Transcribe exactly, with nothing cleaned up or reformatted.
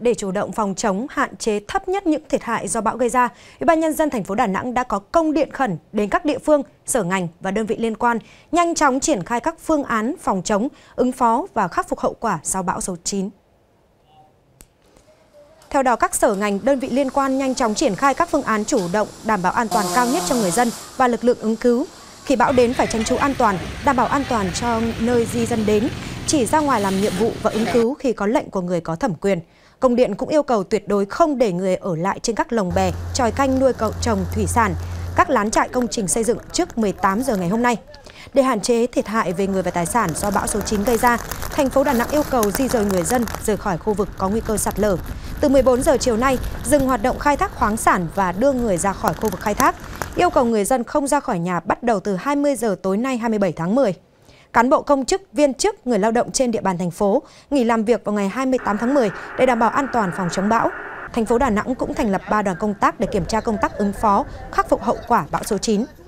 Để chủ động phòng chống, hạn chế thấp nhất những thiệt hại do bão gây ra, Ủy ban nhân dân thành phố Đà Nẵng đã có công điện khẩn đến các địa phương, sở ngành và đơn vị liên quan nhanh chóng triển khai các phương án phòng chống, ứng phó và khắc phục hậu quả sau bão số chín. Theo đó, các sở ngành, đơn vị liên quan nhanh chóng triển khai các phương án chủ động, đảm bảo an toàn cao nhất cho người dân và lực lượng ứng cứu. Khi bão đến phải tránh trú an toàn, đảm bảo an toàn cho nơi di dân đến, chỉ ra ngoài làm nhiệm vụ và ứng cứu khi có lệnh của người có thẩm quyền. Công điện cũng yêu cầu tuyệt đối không để người ở lại trên các lồng bè, chòi canh nuôi trồng thủy sản, các lán trại công trình xây dựng trước mười tám giờ ngày hôm nay. Để hạn chế thiệt hại về người và tài sản do bão số chín gây ra, thành phố Đà Nẵng yêu cầu di dời người dân rời khỏi khu vực có nguy cơ sạt lở. Từ mười bốn giờ chiều nay, dừng hoạt động khai thác khoáng sản và đưa người ra khỏi khu vực khai thác. Yêu cầu người dân không ra khỏi nhà bắt đầu từ hai mươi giờ tối nay hai mươi bảy tháng mười. Cán bộ công chức, viên chức, người lao động trên địa bàn thành phố nghỉ làm việc vào ngày hai mươi tám tháng mười để đảm bảo an toàn phòng chống bão. Thành phố Đà Nẵng cũng thành lập ba đoàn công tác để kiểm tra công tác ứng phó, khắc phục hậu quả bão số chín.